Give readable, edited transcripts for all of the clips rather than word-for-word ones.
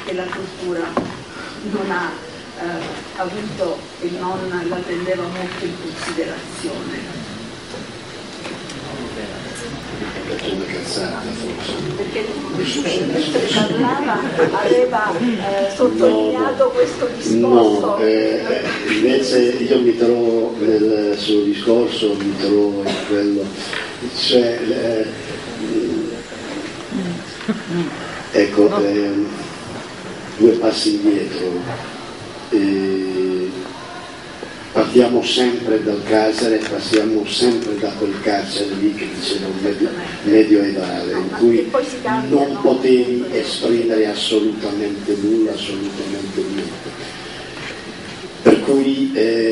che la tortura non ha avuto e non la prendeva molto in considerazione. Perché mentre parlava aveva sottolineato questo discorso. No, invece io mi trovo nel suo discorso, mi trovo in quello, cioè ecco, due passi indietro. Partiamo sempre dal carcere, passiamo sempre da quel carcere lì che diceva un medioevale, in cui non potevi esprimere assolutamente nulla, assolutamente niente. Per cui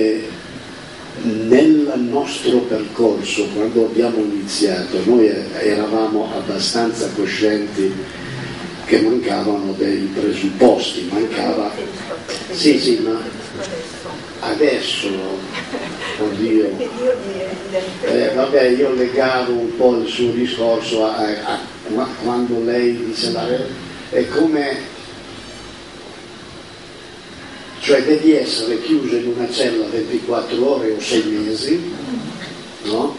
nel nostro percorso, quando abbiamo iniziato, noi eravamo abbastanza coscienti che mancavano dei presupposti, mancava... Sì, ma adesso, oddio, vabbè, io legavo un po' il suo discorso a quando lei dice è come, cioè devi essere chiuso in una cella 24 ore o 6 mesi, no?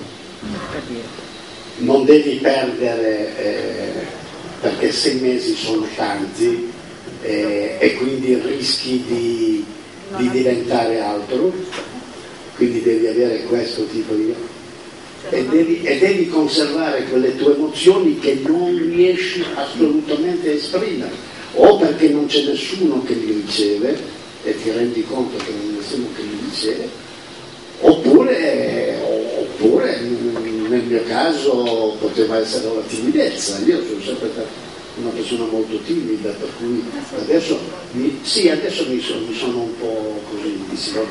Non devi perdere, perché 6 mesi sono tanti, e quindi rischi di diventare altro, quindi devi avere questo tipo di... e devi conservare quelle tue emozioni che non riesci assolutamente a esprimere, o perché non c'è nessuno che li riceve e ti rendi conto che non c'è nessuno che li riceve, oppure nel mio caso poteva essere la timidezza. Io sono sempre stato una persona molto timida, per cui adesso mi sono un po' così,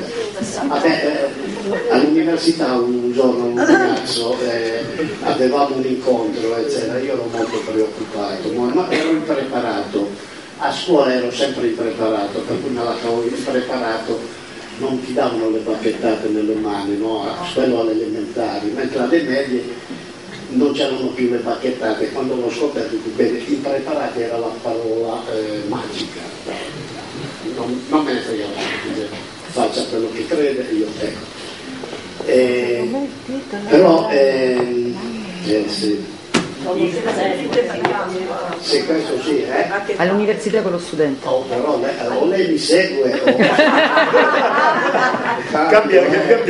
all'università un giorno un ragazzo, avevamo un incontro, eccetera, io ero molto preoccupato, ma ero impreparato, a scuola ero sempre impreparato, per cui me la cavo impreparato, non ti davano le bacchettate nelle mani, no? Quello alle elementari, mentre alle medie non c'erano più le bacchettate. Quando l'ho scoperto più bene, impreparati era la parola magica, non me ne frega niente, faccia quello che crede, io però sì. Sì, questo sì, all'università con lo studente. Però lei mi segue cambia.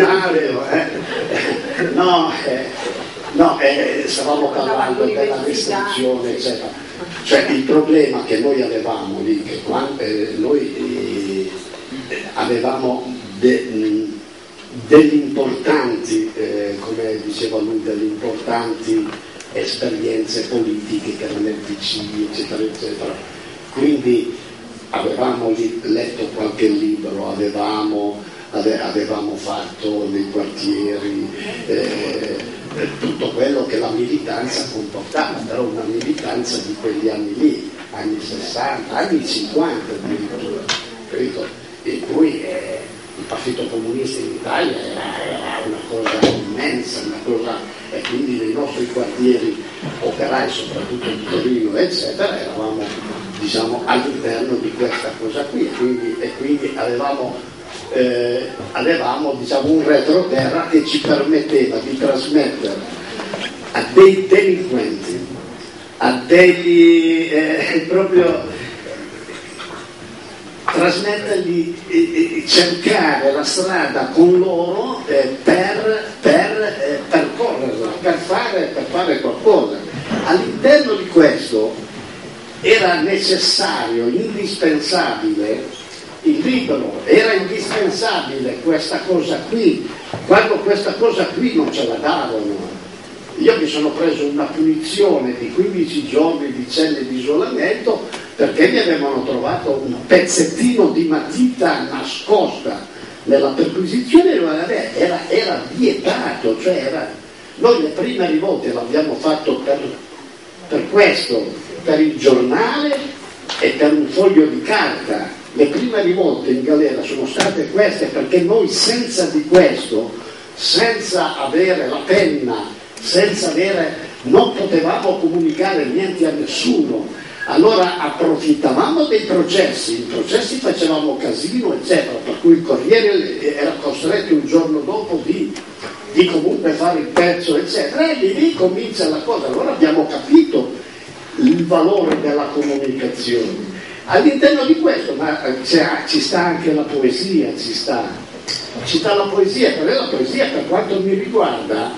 No, stavamo parlando della restrizione, eccetera. Cioè il problema che noi avevamo lì, che noi avevamo degli importanti, come diceva lui, delle importanti esperienze politiche che erano nel PC, eccetera, eccetera. Quindi avevamo letto qualche libro, avevamo fatto nei quartieri tutto quello che la militanza comportava, però una militanza di quegli anni lì, anni 60, anni 50 addirittura, capito? In cui il Partito Comunista in Italia era una cosa immensa, e quindi nei nostri quartieri operai, soprattutto di Torino, eccetera, eravamo, diciamo, all'interno di questa cosa qui, e quindi avevamo diciamo, un retroterra che ci permetteva di trasmettere a dei delinquenti, a degli proprio trasmettergli, cercare la strada con loro per percorrerla, per fare qualcosa. All'interno di questo era necessario, indispensabile il libro, era indispensabile questa cosa qui. Quando questa cosa qui non ce la davano, io mi sono preso una punizione di 15 giorni di celle di isolamento perché mi avevano trovato un pezzettino di matita nascosta nella perquisizione. Era vietato, noi le prime rivolte l'abbiamo fatto per questo, per il giornale e per un foglio di carta. Le prime rivolte in galera sono state queste, perché noi senza di questo, senza avere la penna, non potevamo comunicare niente a nessuno. Allora approfittavamo dei processi, i processi facevamo casino, eccetera, per cui il Corriere era costretto un giorno dopo di comunque fare il pezzo, eccetera, e lì comincia la cosa. Allora abbiamo capito il valore della comunicazione. All'interno di questo, ma ci sta anche la poesia, ci sta la poesia, però la poesia per quanto mi riguarda,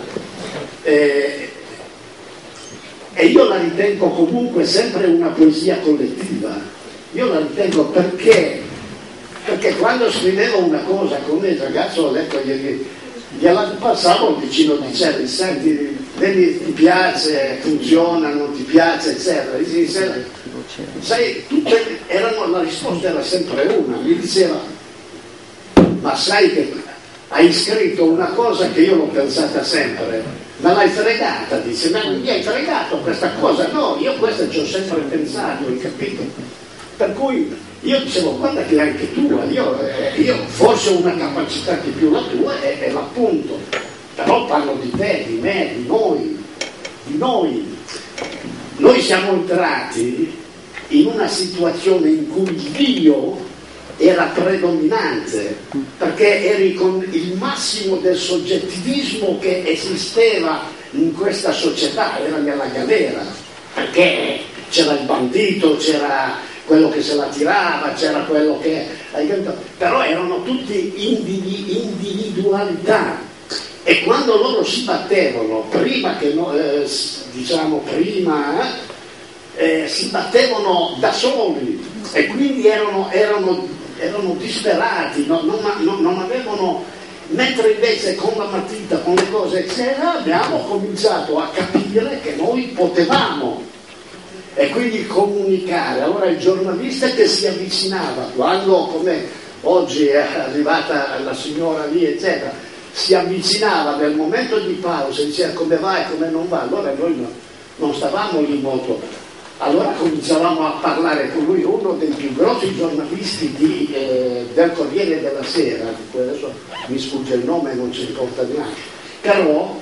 e io la ritengo comunque sempre una poesia collettiva. Io la ritengo perché quando scrivevo una cosa, come il ragazzo ho letto ieri, gliela passavo al vicino, dicevo: senti, vedi, ti piace, funziona, non ti piace, eccetera. Sai, la risposta era sempre una, mi diceva: ma sai che hai scritto una cosa che io l'ho pensata sempre, ma l'hai fregata, dice, ma mi hai fregato questa cosa? No, io questa ci ho sempre pensato, hai capito? Per cui io dicevo: guarda che anche tu, io forse ho una capacità che più la tua è l'appunto, però parlo di te, di me, di noi. Noi siamo entrati in una situazione in cui Dio era predominante, perché eri con il massimo del soggettivismo che esisteva in questa società, era nella galera, perché c'era il bandito, c'era quello che se la tirava, c'era quello che... però erano tutti individualità, e quando loro si battevano, si battevano da soli, e quindi erano disperati, non avevano, mentre invece con la matita, con le cose eccetera, abbiamo cominciato a capire che noi potevamo, e quindi comunicare. Allora il giornalista che si avvicinava, quando, come oggi è arrivata la signora lì eccetera, si avvicinava nel momento di pausa e diceva: come va e come non va, allora noi non stavamo lì molto. Allora cominciavamo a parlare con lui, uno dei più grossi giornalisti del Corriere della Sera, adesso mi sfugge il nome e non ci importa neanche, però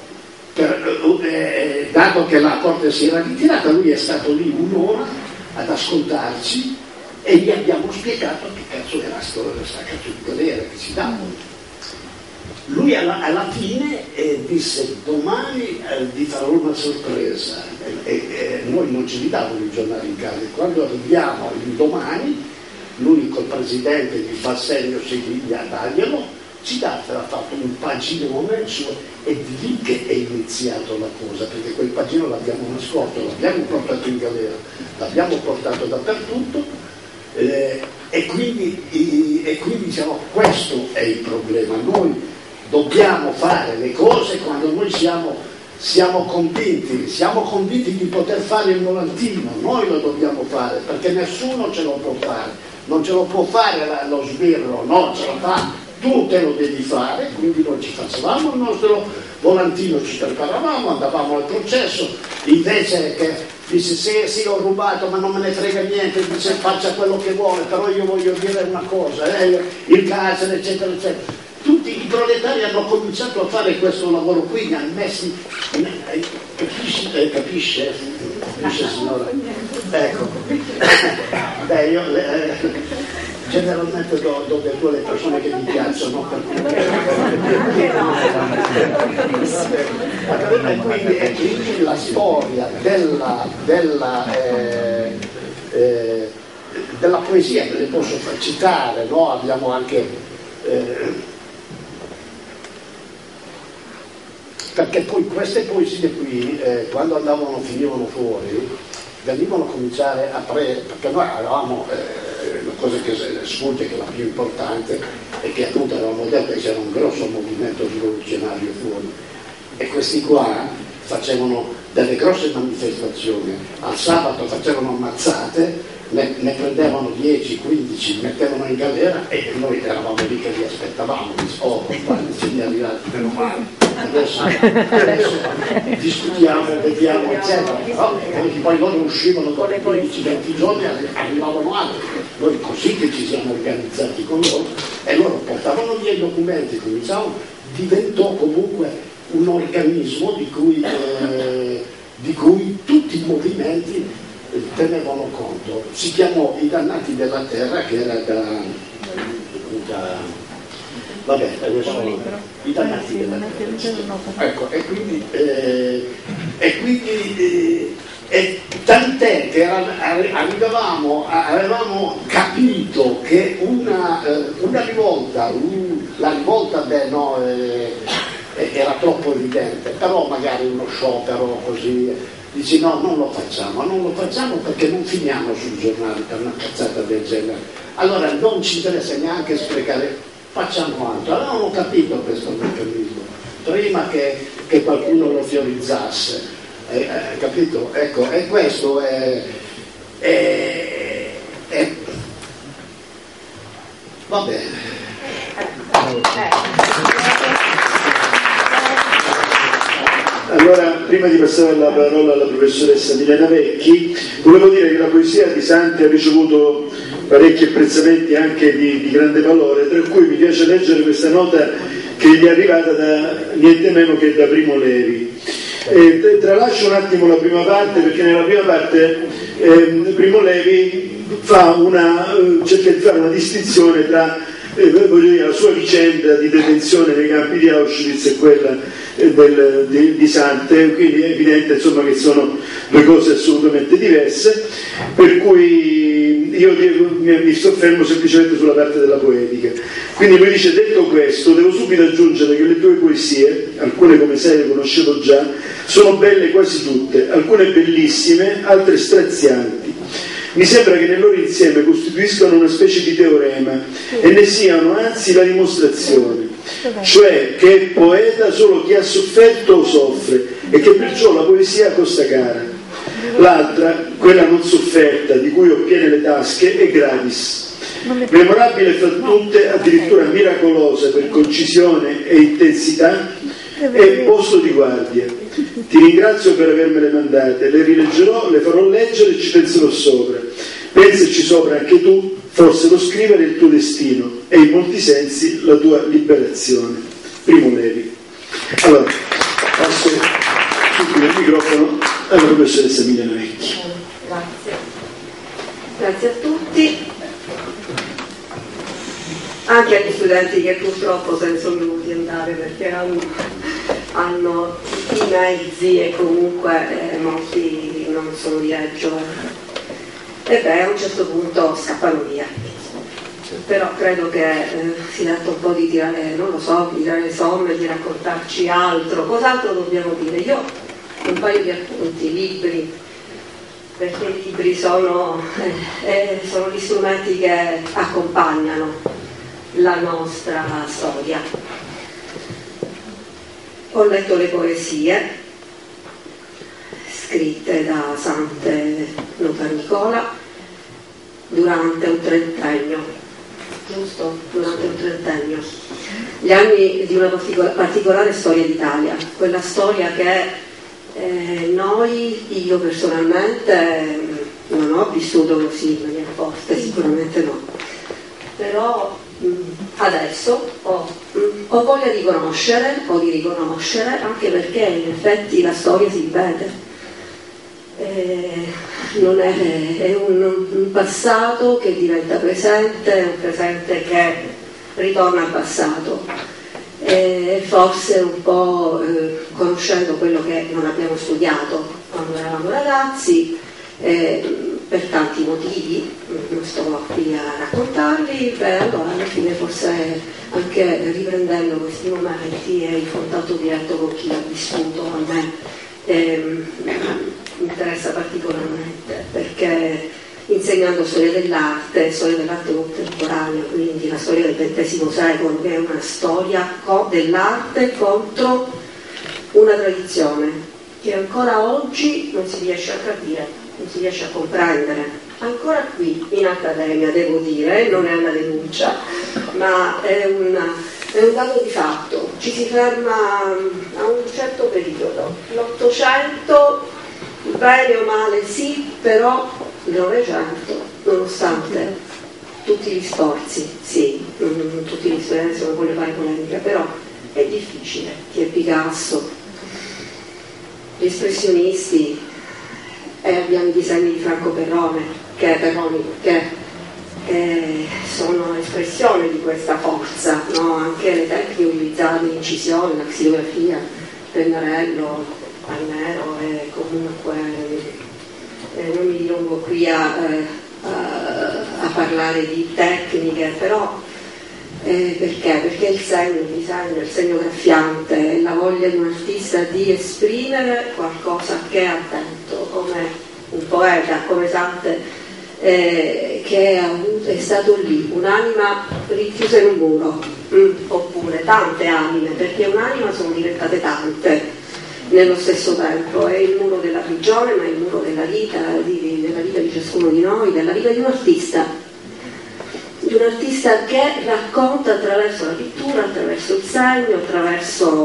dato che la Corte si era ritirata, lui è stato lì un'ora ad ascoltarci e gli abbiamo spiegato che cazzo era sta cazzo di galera che ci davano. Lui alla fine disse: domani vi farò una sorpresa, e noi non ci davano i giornali in casa. Quando arriviamo il domani, lui col presidente gli fa segno, Siviglia, daglielo, ci dà, ha fatto un paginone e di lì che è iniziato la cosa, perché quel pagino l'abbiamo nascosto, l'abbiamo portato in galera, l'abbiamo portato dappertutto, e quindi diciamo, questo è il problema. Noi dobbiamo fare le cose quando noi siamo convinti di poter fare il volantino, noi lo dobbiamo fare, perché nessuno ce lo può fare, non ce lo può fare lo sbirro, no, ce lo fa, tu te lo devi fare. Quindi noi ci facevamo il nostro volantino, ci preparavamo, andavamo al processo, invece che dice: sì, ho rubato, ma non me ne frega niente, dice faccia quello che vuole, però io voglio dire una cosa, il carcere, eccetera, eccetera. Tutti i proletari hanno cominciato a fare questo lavoro qui, ne hanno messi, capisce signora? Ecco, beh, io generalmente do del tuo alle persone che mi piacciono, e quindi la storia della poesia, che le posso far citare, no? Abbiamo anche perché poi queste poesie qui, quando finivano fuori, venivano a cominciare perché noi avevamo la cosa che sfugge, che è la più importante, e che appunto avevamo detto che c'era un grosso movimento rivoluzionario fuori, e questi qua facevano delle grosse manifestazioni, al sabato facevano ammazzate, ne prendevano 10, 15, mettevano in galera, e noi eravamo lì che li aspettavamo. Compagni, ce ne arrivati, meno male, adesso discutiamo, vediamo, eccetera. Poi loro uscivano dopo 15-20 giorni, arrivavano altri. Noi così che ci siamo organizzati con loro, e loro portavano via i documenti, diventò comunque un organismo di cui tutti i movimenti tenevano conto, si chiamò I dannati della terra, che era vabbè, adesso I dannati della terra. Ecco, e quindi tant'è che avevamo capito che una rivolta, la rivolta era troppo evidente, però magari uno sciopero così, dici no, non lo facciamo perché non finiamo sul giornale per una cazzata del genere, allora non ci interessa neanche sprecare, facciamo altro. Avevamo capito questo meccanismo prima che qualcuno lo fiorizzasse. Capito? Ecco, e questo va bene. Allora, prima di passare la parola alla professoressa Milena Vecchi, volevo dire che la poesia di Santi ha ricevuto parecchi apprezzamenti anche di grande valore, tra cui mi piace leggere questa nota che gli è arrivata da niente meno che da Primo Levi. Tralascio un attimo la prima parte, perché nella prima parte Primo Levi cerca di fare una distinzione tra la sua vicenda di detenzione nei campi di Auschwitz e quella di Sante, quindi è evidente insomma che sono due cose assolutamente diverse, per cui io mi soffermo semplicemente sulla parte della poetica. Quindi lui dice: detto questo, devo subito aggiungere che le tue poesie, alcune come sai le conoscevo già, sono belle quasi tutte, alcune bellissime, altre strazianti. Mi sembra che nel loro insieme costituiscano una specie di teorema e ne siano anzi la dimostrazione, cioè che è poeta solo chi ha sofferto o soffre e che perciò la poesia costa cara. L'altra, quella non sofferta, di cui ho piene le tasche, è gratis. Memorabile fra tutte, addirittura miracolosa per concisione e intensità, è Posto di guardia. Ti ringrazio per avermele mandate, le rileggerò, le farò leggere e ci penserò sopra. Pensaci sopra anche tu, forse lo scrivere è il tuo destino e in molti sensi la tua liberazione. Primo Levi. Allora, passo subito il microfono alla professoressa Milena Vecchi. Grazie a tutti, anche agli studenti che purtroppo se ne sono dovuti andare perché hanno i mezzi e comunque molti non sono di Reggio e a un certo punto scappano via. Però credo che si tratta un po' di tirare, non lo so, di tirare le somme, di raccontarci altro. Cos'altro dobbiamo dire? Io ho un paio di appunti, libri, perché i libri sono gli strumenti che accompagnano la nostra storia. Ho letto le poesie scritte da Sante Notarnicola durante un trentennio, giusto? Durante un trentennio. Gli anni di una particolare storia d'Italia, quella storia che io personalmente non ho vissuto così in maniera forte, sicuramente no, però adesso ho voglia di conoscere o di riconoscere, anche perché in effetti la storia si ripete, è un passato che diventa presente, un presente che ritorna al passato. Forse un po' conoscendo quello che non abbiamo studiato quando eravamo ragazzi, per tanti motivi, non sto qui a raccontarli, allora alla fine forse anche riprendendo questi momenti e in contatto diretto con chi ha vissuto, a me mi interessa particolarmente, perché insegnando storia dell'arte contemporanea, quindi la storia del XX secolo, che è una storia dell'arte contro una tradizione che ancora oggi non si riesce a capire, non si riesce a comprendere. Ancora qui in accademia, devo dire, non è una denuncia, ma è un dato di fatto. Ci si ferma a un certo periodo. L'Ottocento, bene o male sì, però il Novecento, nonostante tutti gli sforzi, sì, tutti gli sforzi, non voglio fare polemica, però è difficile. Chi è Picasso, gli espressionisti, e abbiamo i disegni di Franco Perroni che sono espressione di questa forza, no? Anche le tecniche utilizzate, l'incisione, la xilografia, pennarello, palmero, e comunque non mi dilungo qui a parlare di tecniche, però perché? Perché il segno, il disegno, il segno graffiante, la voglia di un artista di esprimere qualcosa che ha dentro, come un poeta, come Sante, che è stato lì, un'anima rinchiusa in un muro, oppure tante anime, perché un'anima sono diventate tante nello stesso tempo, è il muro della prigione, ma è il muro della vita di ciascuno di noi, della vita di un artista che racconta attraverso la pittura, attraverso il segno, attraverso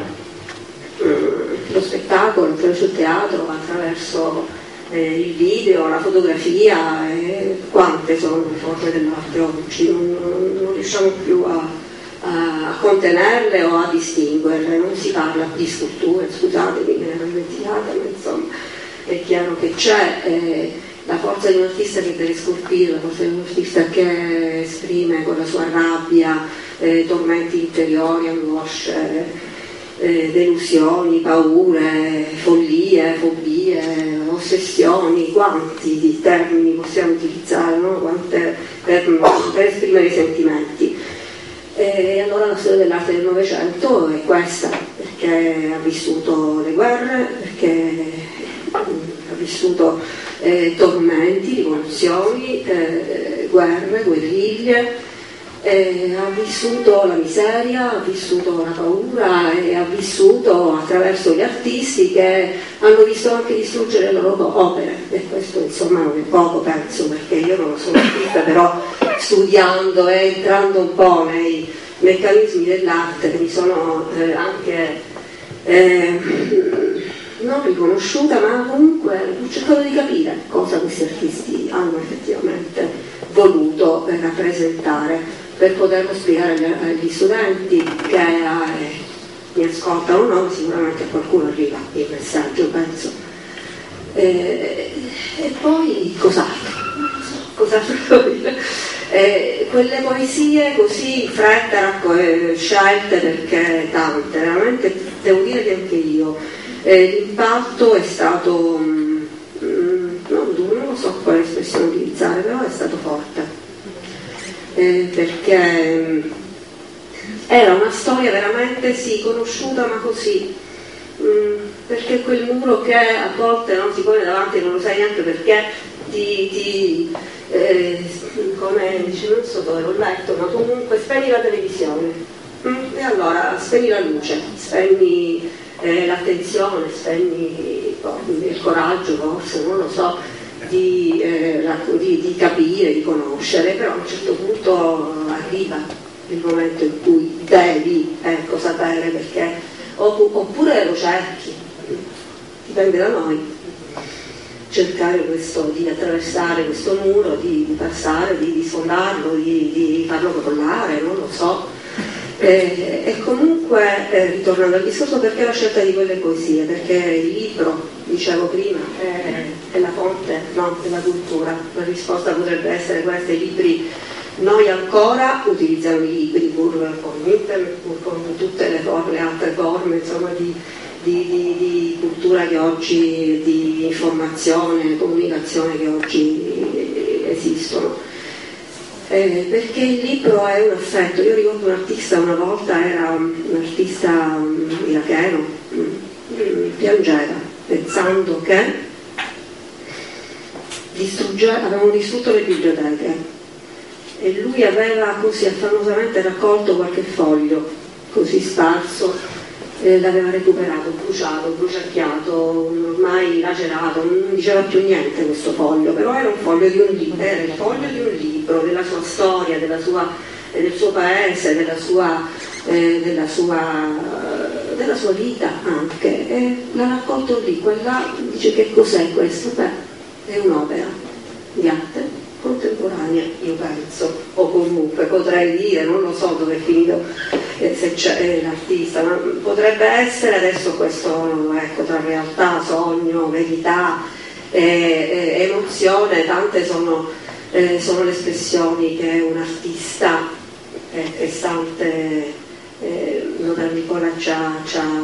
lo spettacolo, attraverso il teatro, attraverso il video, la fotografia, quante sono le forme dell'arte oggi, non riusciamo più a contenerle o a distinguerle, non si parla di sculture, scusatemi, me ne ero dimenticata, ma insomma è chiaro che c'è la forza di un artista che deve scolpire, la forza di un artista che esprime con la sua rabbia tormenti interiori, angosce, delusioni, paure, follie, fobie, ossessioni, quanti di termini possiamo utilizzare, no? Quante per esprimere i sentimenti. E allora la storia dell'arte del Novecento è questa, perché ha vissuto le guerre, perché ha vissuto tormenti, rivoluzioni, guerre, guerriglie, ha vissuto la miseria, ha vissuto la paura e ha vissuto attraverso gli artisti che hanno visto anche distruggere le loro opere, e questo insomma non è poco, penso, perché io non lo sono artista, però studiando e entrando un po' nei meccanismi dell'arte mi sono anche non riconosciuta, ma comunque ho cercato di capire cosa questi artisti hanno effettivamente voluto rappresentare, per poterlo spiegare agli studenti che mi ascoltano, no, sicuramente a qualcuno arriva il messaggio, penso. E poi cos'altro devo dire? Quelle poesie così in fretta scelte, perché tante, veramente devo dire che anche io l'impatto è stato non lo so quale espressione utilizzare, però è stato forte, perché era una storia veramente conosciuta, ma così, perché quel muro che a volte non si pone davanti, non lo sai neanche perché come dice, non so dove l'ho letto, ma comunque spegni la televisione, e allora spegni la luce, spegni l'attenzione, spegni il coraggio, forse, non lo so, di capire, di conoscere, però a un certo punto arriva il momento in cui devi sapere, perché oppure lo cerchi, dipende da noi, cercare di attraversare questo muro, di passare, di sfondarlo, di farlo crollare, non lo so. E comunque, ritornando al discorso, perché la scelta di quelle poesie? Perché il libro, dicevo prima, è la fonte, no, della cultura. La risposta potrebbe essere questa: i libri, noi ancora utilizziamo i libri, pur con internet, pur con tutte le altre forme, insomma, di cultura che oggi, di informazione, comunicazione che oggi esistono. Perché il libro è un affetto. Io ricordo un artista, una volta era un artista iracheno, piangeva pensando che avevano distrutto le biblioteche, e lui aveva così affannosamente raccolto qualche foglio così sparso, l'aveva recuperato, bruciacchiato, ormai lacerato, non diceva più niente questo foglio, però era un foglio di un libro, era il foglio di un libro, della sua storia, del suo paese, della sua vita anche, e l'ha raccolto lì. Quella dice: che cos'è questo? Beh, è un'opera di arte contemporanea, io penso, o comunque potrei dire, non lo so dove è finito, se c'è l'artista, ma potrebbe essere adesso questo, ecco, tra realtà, sogno, verità, emozione, tante sono le espressioni che un artista Estante Notaro Nicola ci ha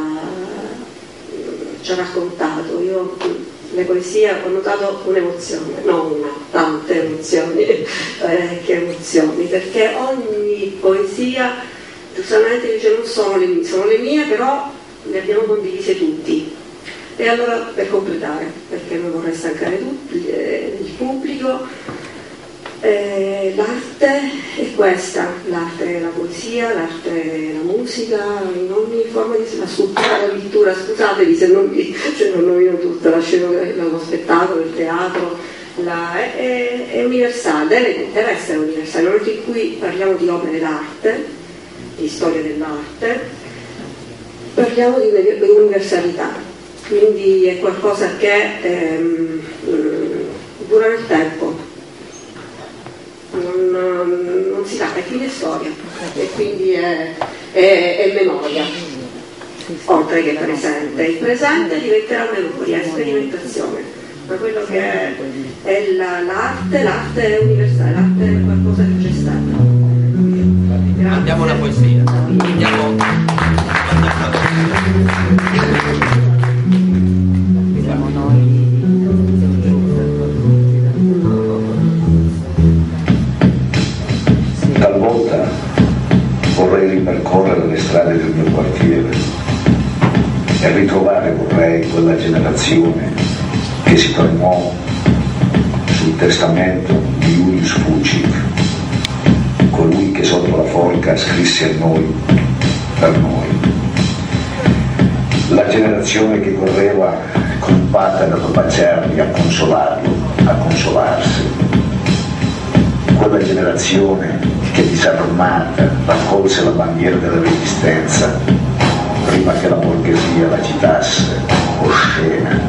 raccontato. Io le poesie ho notato un'emozione, non una, tante emozioni, che emozioni, perché ogni poesia giustamente dice non sono le mie, però le abbiamo condivise tutti. E allora, per completare, perché non vorrei stancare il pubblico, l'arte è questa, l'arte è la poesia, l'arte è la musica, in ogni forma di la scultura, la pittura, scusatevi se non nomino tutta, lo spettacolo, il teatro, è universale, deve essere universale. Nel momento in cui parliamo di opere d'arte, di storia dell'arte, parliamo di universalità, quindi è qualcosa che dura nel tempo. Non si sa, e quindi è storia, e quindi è memoria, oltre che presente. Il presente diventerà memoria, è sperimentazione, ma quello che è l'arte è universale, l'arte è qualcosa che c'è stato. Andiamo alla poesia. Siamo noi. Talvolta vorrei ripercorrere le strade del mio quartiere e ritrovare quella generazione che si fermò sul testamento di Julius Fučík, colui che sotto la forca scrisse a noi, per noi. La generazione che correva con Patera da baciarli a consolarlo, a consolarsi. Quella generazione che disarmata raccolse la bandiera della resistenza prima che la borghesia la citasse oscena.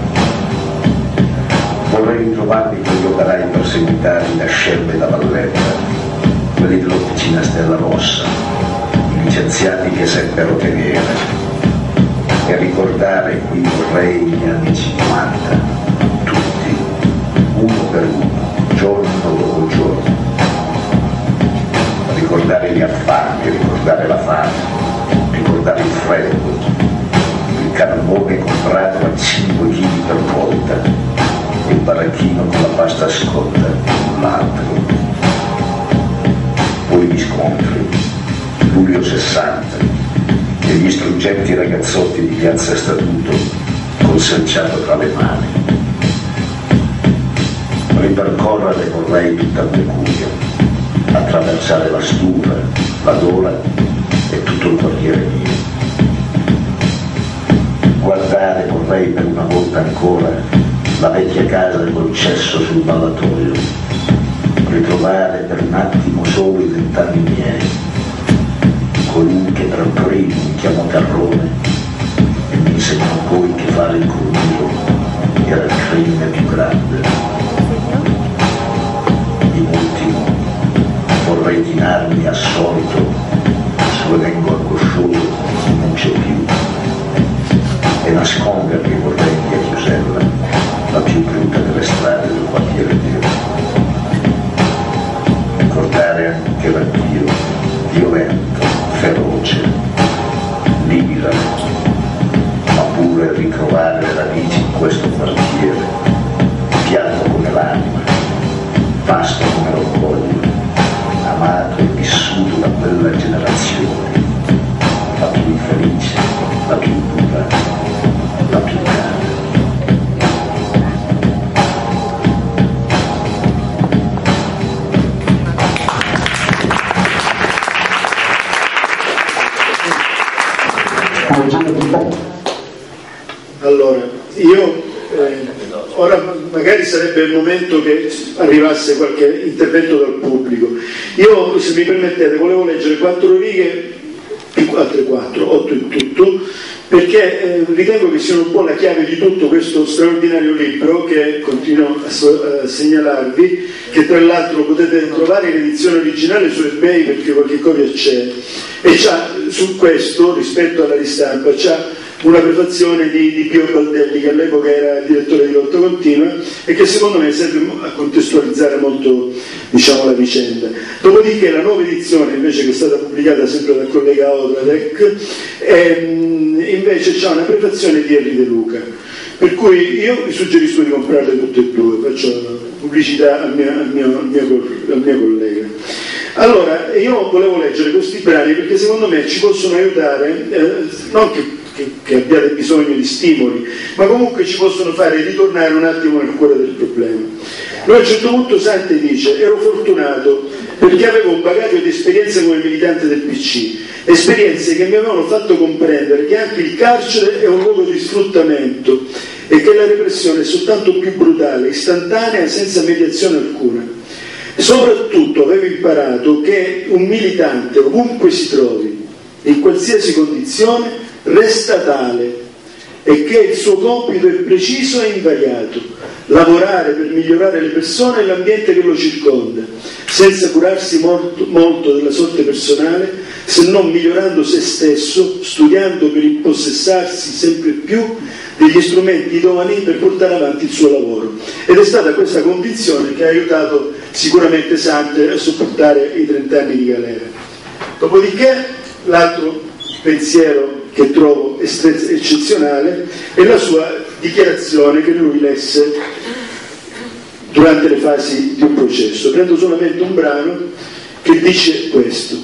Vorrei ritrovarmi quegli operai perseguitati da Scelba e da Valletta, quelli dell'Officina Stella Rossa, i licenziati che seppero tenere, e ricordare qui vorrei gli anni 50, tutti, uno per uno, giorno dopo giorno. Ricordare gli affari, ricordare la fame, ricordare il freddo, il carbone comprato a 5 kg per volta, il baracchino con la pasta scotta, l'altro. Poi gli scontri, luglio 60, e gli struggenti ragazzotti di Piazza Statuto col selciato tra le mani. Ripercorrere vorrei tutta Mercurio, attraversare la Stura, la Dora e tutto il quartiere mio. Guardare vorrei per una volta ancora la vecchia casa col cesso sul ballatoio, ritrovare per un attimo solo i 20 anni miei, colui che per primo mi chiamò Carrone e mi insegnò poi che fare il crumiro era il crimine più grande. In ultimo vorrei chinarmi al solito sul elenco angoscioso che non c'è più e nascondermi vorrei in via Chiusella, la più brutta delle strade del quartiere mio. Ricordare anche l'addio violento, feroce, libera, ma pure ritrovare le radici in questo quartiere, piatto come l'anima, vasto come l'orgoglio, amato e vissuto da quella generazione, la più infelice, la più dura, la più cara. Allora, io ora magari sarebbe il momento che arrivasse qualche intervento dal pubblico. Io, se mi permettete, volevo leggere 4 righe, più altre 4, 8 in tutto, perché ritengo che siano un po' la chiave di tutto questo straordinario libro che continuo a segnalarvi, che tra l'altro potete trovare in edizione originale su eBay perché qualche copia c'è, e c'ha su questo, rispetto alla ristampa, c'ha una prefazione di Pio Baldelli, che all'epoca era il direttore di Lotta Continua e che secondo me serve a contestualizzare molto, diciamo, la vicenda. Dopodiché la nuova edizione, invece, che è stata pubblicata sempre dal collega Odradek, invece ha una prefazione di Henri De Luca, per cui io vi suggerisco di comprarle tutte e due, faccio pubblicità al mio collega. Allora, io volevo leggere questi brani perché secondo me ci possono aiutare, non che abbiate bisogno di stimoli, ma comunque ci possono fare ritornare un attimo nel cuore del problema. Lui a un certo punto Sante dice: ero fortunato perché avevo un bagaglio di esperienze come militante del PC, esperienze che mi avevano fatto comprendere che anche il carcere è un luogo di sfruttamento e che la repressione è soltanto più brutale, istantanea, senza mediazione alcuna. Soprattutto avevo imparato che un militante, ovunque si trovi, in qualsiasi condizione, resta tale e che il suo compito è preciso e invariato: lavorare per migliorare le persone e l'ambiente che lo circonda, senza curarsi molto della sorte personale, se non migliorando se stesso, studiando per impossessarsi sempre più degli strumenti idonei per portare avanti il suo lavoro. Ed è stata questa convinzione che ha aiutato sicuramente Sante a sopportare i 30 anni di galera. Dopodiché l'altro pensiero che trovo eccezionale è la sua dichiarazione che lui lesse durante le fasi di un processo. Prendo solamente un brano che dice questo.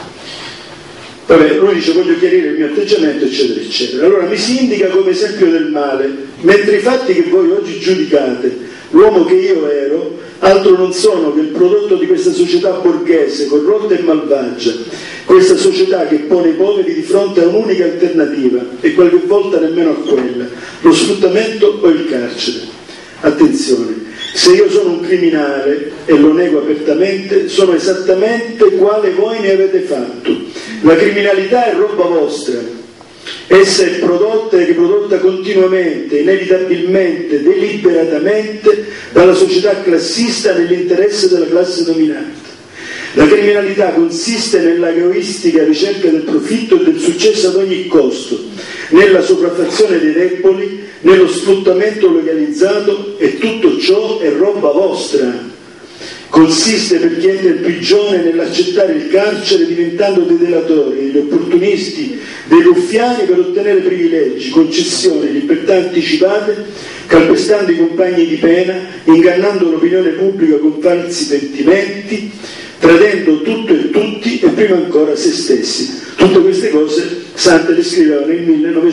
Vabbè, lui dice: voglio chiarire il mio atteggiamento, eccetera eccetera. Allora mi si indica come esempio del male, mentre i fatti che voi oggi giudicate, l'uomo che io ero, altro non sono che il prodotto di questa società borghese, corrotta e malvagia, questa società che pone i poveri di fronte a un'unica alternativa e qualche volta nemmeno a quella: lo sfruttamento o il carcere. Attenzione, se io sono un criminale e lo nego apertamente, sono esattamente quale voi ne avete fatto. La criminalità è roba vostra, essa è riprodotta continuamente, inevitabilmente, deliberatamente dalla società classista nell'interesse della classe dominante. La criminalità consiste nella egoistica ricerca del profitto e del successo ad ogni costo, nella sopraffazione dei deboli, nello sfruttamento legalizzato, e tutto ciò è roba vostra. Consiste per chi entra in prigione nell'accettare il carcere diventando dei delatori, degli opportunisti, dei ruffiani per ottenere privilegi, concessioni, libertà anticipate, calpestando i compagni di pena, ingannando l'opinione pubblica con falsi pentimenti, tradendo tutto e tutti e prima ancora se stessi. Tutte queste cose Sante le scriveva nel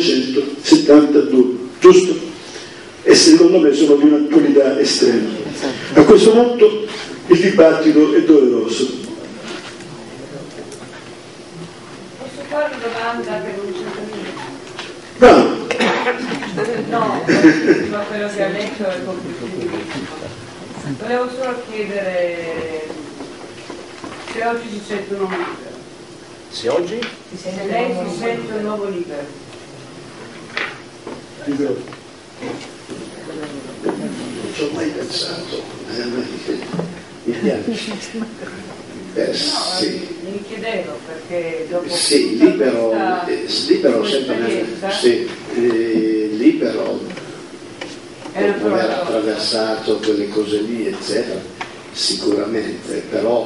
1972, giusto? E secondo me sono di un'attualità estrema. A questo punto il dibattito è doveroso. Posso fare una domanda per un certo No, ma quello che ha detto è completamente. Volevo solo chiedere se oggi si sente un uomo libero. Se oggi? Se lei si sente un uomo libero. Non ci ho mai pensato. Mi piace. Sì. Mi chiedevo perché dopo sì, libero sempre, sì, libero dopo aver attraversato quelle cose lì, eccetera, sicuramente, però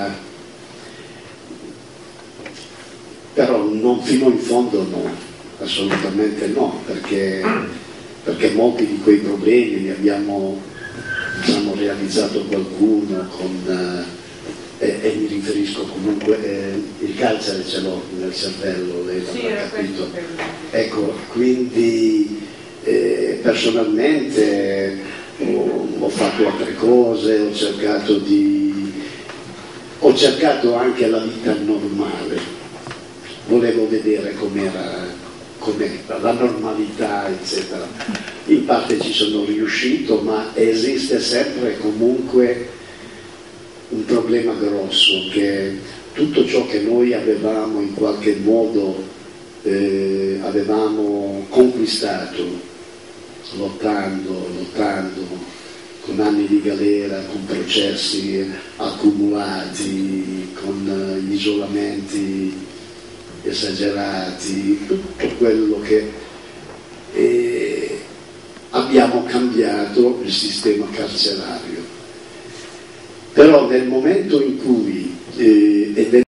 non fino in fondo no, assolutamente no, perché molti di quei problemi li abbiamo realizzato qualcuno e mi riferisco comunque, il carcere ce l'ho nel cervello, lei l'ha capito. Ecco, quindi personalmente ho fatto altre cose, ho cercato anche la vita normale, volevo vedere com'era la normalità, eccetera. In parte ci sono riuscito, ma esiste sempre comunque un problema grosso, che tutto ciò che noi avevamo in qualche modo avevamo conquistato lottando con anni di galera, con processi accumulati, con gli isolamenti esagerati, tutto quello che cambiato il sistema carcerario. Però nel momento in cui